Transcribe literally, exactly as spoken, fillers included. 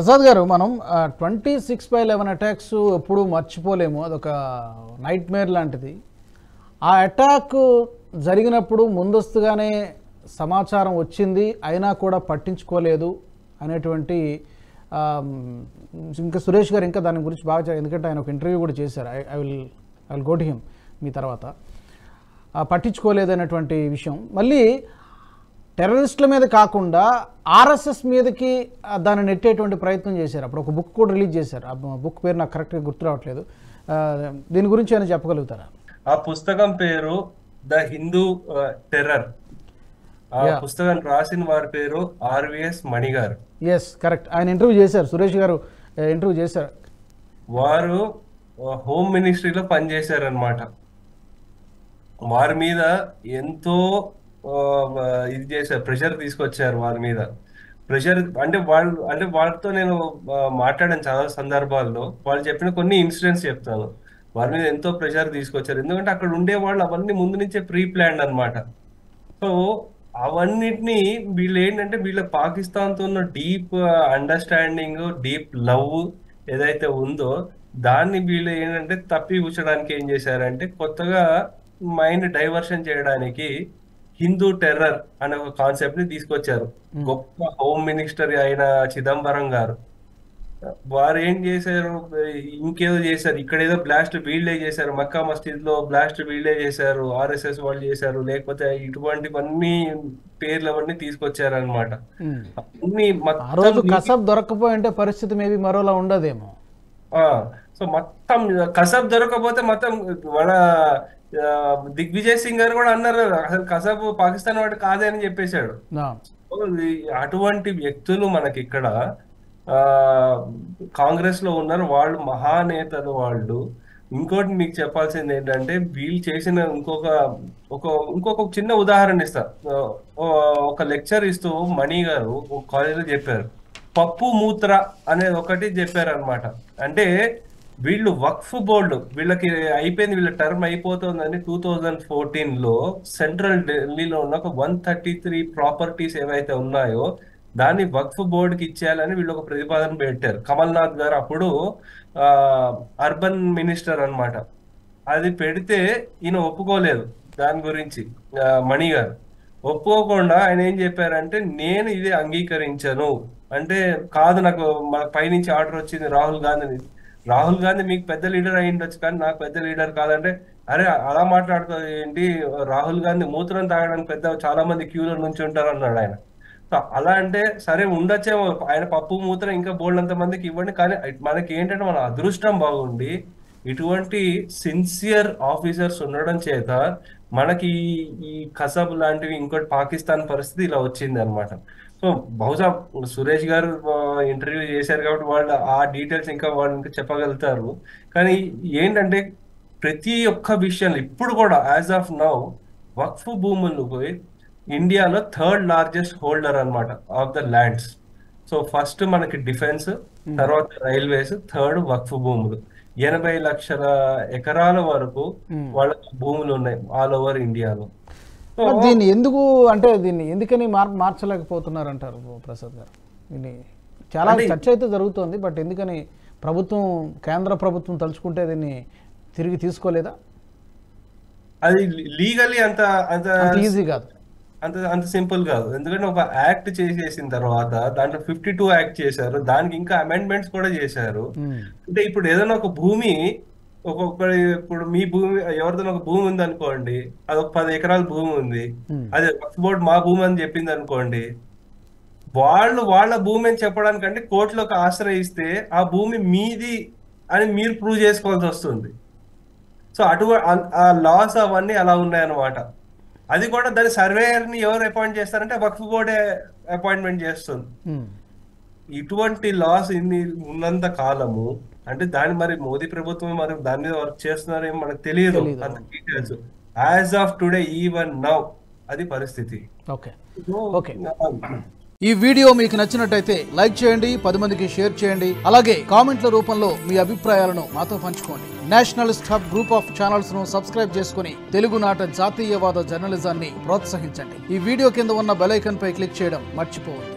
ప్రసాద్ గారు, మనం twenty six by eleven attacks ఎప్పుడు మర్చిపోలేము, అదొక నైట్ మేర్ లాంటిది. ఆ అటాక్ జరిగినప్పుడు ముందస్తుగానే సమాచారం వచ్చింది, అయినా కూడా పట్టించుకోలేదు అనేటువంటి ఇంకా సురేష్ గారు ఇంకా దాని గురించి బాగా, ఎందుకంటే ఆయన ఒక ఇంటర్వ్యూ కూడా చేశారు, I I will I will go to him మీ తర్వాత. పట్టించుకోలేదనేటువంటి విషయం మళ్ళీ టెర్రరిస్టుల మీద కాకుండా ఆర్ఎస్ఎస్ మీదకి దాన్ని నెట్టేటువంటి ప్రయత్నం చేశారు. అప్పుడు ఒక బుక్ కూడా రిలీజ్ చేశారు, ఆ బుక్ పేరు నాకు కరెక్ట్గా గుర్తు రావట్లేదు. దీని గురించి ఆయన చెప్పగలుగుతారా? ఆ పుస్తకం పేరు ద హిందూ టెర్రర్. ఆ పుస్తకం రాసిన వారి పేరు ఆర్విఎస్ మణి గారు. Yes, correct. ఆయన ఇంటర్వ్యూ చేశారు, సురేష్ గారు ఇంటర్వ్యూ చేశారు. వారు హోమ్ మినిస్ట్రీలో పనిచేశారు అనమాట. వారి మీద ఎంతో ఇది చేశారు, ప్రెషర్ తీసుకొచ్చారు వారి మీద. ప్రెషర్ అంటే వాళ్ళు అంటే వాళ్ళతో నేను మాట్లాడాను చాలా సందర్భాల్లో. వాళ్ళు చెప్పిన కొన్ని ఇన్సిడెంట్స్ చెప్తాను. వారి మీద ఎంతో ప్రెషర్ తీసుకొచ్చారు, ఎందుకంటే అక్కడ ఉండే వాళ్ళు అవన్నీ ముందు నుంచే ప్రీ ప్లాన్డ్ అనమాట. సో అవన్నిటిని వీళ్ళు ఏంటంటే వీళ్ళ పాకిస్తాన్తో ఉన్న డీప్ అండర్స్టాండింగ్, డీప్ లవ్ ఏదైతే ఉందో దాన్ని వీళ్ళు ఏంటంటే తప్పి కూర్చోడానికి ఏం చేశారంటే కొత్తగా మైండ్ డైవర్షన్ చేయడానికి హిందూ టెర్రర్ అనే ఒక కాన్సెప్ట్ ని తీసుకొచ్చారు. గొప్ప హోమ్ మినిస్టర్ అయిన చిదంబరం గారు వారు ఏం చేశారు, ఇంకేదో చేశారు. ఇక్కడ ఏదో బ్లాస్ట్ వీళ్ళే చేశారు, మక్కా మస్జిద్ లో బ్లాస్ట్ వీళ్ళే చేశారు, ఆర్ఎస్ఎస్ వాళ్ళు చేశారు, లేకపోతే ఇటువంటివన్నీ పేర్లు అవన్నీ తీసుకొచ్చారు అనమాట. కసబ్ దొరకపోయి అంటే పరిస్థితి మేబీ మరోలా ఉండదేమో. సో మొత్తం కసబ్ దొరకపోతే మొత్తం మన దిగ్విజయ్ సింగ్ గారు కూడా అన్నారు అసలు కసబ్ పాకిస్తాన్ వాడు కాదే అని చెప్పేశాడు. అటువంటి వ్యక్తులు మనకి ఇక్కడ ఆ కాంగ్రెస్ లో ఉన్నారు, వాళ్ళు మహానేతలు వాళ్ళు. ఇంకోటి మీకు చెప్పాల్సింది ఏంటంటే వీళ్ళు చేసిన ఇంకొక ఒక ఇంకొక చిన్న ఉదాహరణ ఇస్తా. ఒక లెక్చర్ ఇస్తూ మణి గారు ఒక కాలేజీలో చెప్పారు, పప్పు మూత్ర అనేది ఒకటి చెప్పారు అనమాట. అంటే వీళ్ళు వక్ఫ్ బోర్డు వీళ్ళకి అయిపోయింది, వీళ్ళ టర్మ్ అయిపోతుందని టూ థౌజండ్ ఫోర్టీన్ లో సెంట్రల్ ఢిల్లీలో ఉన్న ఒక వన్ థర్టీ త్రీ ప్రాపర్టీస్ ఏవైతే ఉన్నాయో దాన్ని వక్ఫ్ బోర్డుకి ఇచ్చేయాలని వీళ్ళు ఒక ప్రతిపాదన పెట్టారు. కమల్నాథ్ గారు అప్పుడు ఆ అర్బన్ మినిస్టర్ అనమాట. అది పెడితే ఈయన ఒప్పుకోలేదు. దాని గురించి మణి గారు ఒప్పుకోకుండా ఆయన ఏం చెప్పారంటే నేను ఇది అంగీకరించను అంటే, కాదు నాకు మన పైనుంచి ఆర్డర్ వచ్చింది రాహుల్ గాంధీ రాహుల్ గాంధీ మీకు పెద్ద లీడర్ అయి ఉండొచ్చు కానీ నాకు పెద్ద లీడర్ కాదంటే, అరే అలా మాట్లాడుతూ ఏంటి, రాహుల్ గాంధీ మూత్రం తాగడానికి పెద్ద చాలా మంది క్యూలో నుంచి ఉంటారు అన్నాడు ఆయన. సో అలా అంటే సరే ఉండొచ్చేమో, ఆయన పప్పు మూత్రం ఇంకా బోల్డ్ అంత మందికి ఇవ్వండి, కానీ మనకి ఏంటంటే మన అదృష్టం బాగుండి ఇటువంటి సిన్సియర్ ఆఫీసర్స్ ఉండడం చేత మనకి ఈ కసబ్ లాంటివి ఇంకోటి పాకిస్తాన్ పరిస్థితి ఇలా వచ్చింది అనమాట. సో బహుశా సురేష్ గారు ఇంటర్వ్యూ చేశారు కాబట్టి వాళ్ళు ఆ డీటెయిల్స్ ఇంకా వాళ్ళు ఇంకా చెప్పగలుగుతారు. కానీ ఏంటంటే ప్రతి ఒక్క విషయంలో ఇప్పుడు కూడా యాజ్ ఆఫ్ నౌ వక్ఫ్ భూములు పోయి ఇండియాలో థర్డ్ లార్జెస్ట్ హోల్డర్ అనమాట of the lands. So first మనకి డిఫెన్స్, తర్వాత రైల్వేస్, థర్డ్ వక్ఫ్ భూములు. ఎనభై లక్షల ఎకరాల వరకు వాళ్ళ భూములు ఉన్నాయి ఆల్ ఓవర్ ఇండియాలో. దీన్ని ఎందుకు అంటే దీన్ని ఎందుకని మార్ మార్చలేకపోతున్నారు అంటారు ప్రసాద్ గారు? దీన్ని చాలా చర్చ అయితే జరుగుతోంది, బట్ ఎందుకని ప్రభుత్వం కేంద్ర ప్రభుత్వం తలుచుకుంటే దీన్ని తిరిగి తీసుకోలేదా? అది లీగల్లీ అంత అంత ఈజీ కాదు, అంత అంత సింపుల్ కాదు. ఎందుకంటే ఒక యాక్ట్ చేసేసిన తర్వాత దాంట్లో ఫిఫ్టీ టూ యాక్ట్ చేశారు, దానికి ఇంకా అమెండ్మెంట్స్ కూడా చేశారు. అంటే ఇప్పుడు ఏదైనా ఒక భూమి ఒక్కొక్కటి, ఇప్పుడు మీ భూమి ఎవరిదైనా ఒక భూమి ఉంది అనుకోండి, అది ఒక పది ఎకరాల భూమి ఉంది, అదే వక్ఫ్ బోర్డు మా భూమి అని చెప్పింది అనుకోండి, వాళ్ళు వాళ్ళ భూమి అని చెప్పడానికంటే కోర్టులోకి ఆశ్రయిస్తే ఆ భూమి మీది అని మీరు ప్రూవ్ చేసుకోవాల్సి వస్తుంది. సో అటు ఆ లాస్ అవన్నీ అలా ఉన్నాయన్నమాట. అది కూడా దాని సర్వేయర్ ని ఎవరు అపాయింట్ చేస్తారంటే వక్ఫ్ బోర్డే అపాయింట్మెంట్ చేస్తుంది. ఇటువంటి లాస్ ఇన్ని ఉన్నంత కాలము అంటే దాని మరి మోదీ ప్రభుత్వం మరి దాని మీద వర్క్ చేస్తున్నారేమో మనకు తెలియదు అంత details. As of today even now అది పరిస్థితి. ఓకే ఓకే ఈ వీడియో మీకు నచ్చినట్టయితే లైక్ చేయండి, పది మందికి షేర్ చేయండి, అలాగే కామెంట్ల రూపంలో మీ అభిప్రాయాలను మాతో పంచుకోండి. Nationalist hub group of channels ను సబ్స్క్రైబ్ చేసుకుని తెలుగునాట జాతీయవాద జర్నలిజాన్ని ప్రోత్సహించండి. ఈ వీడియో కింద ఉన్న బెల్ ఐకాన్ పై క్లిక్ చేయడం మర్చిపోవద్దు.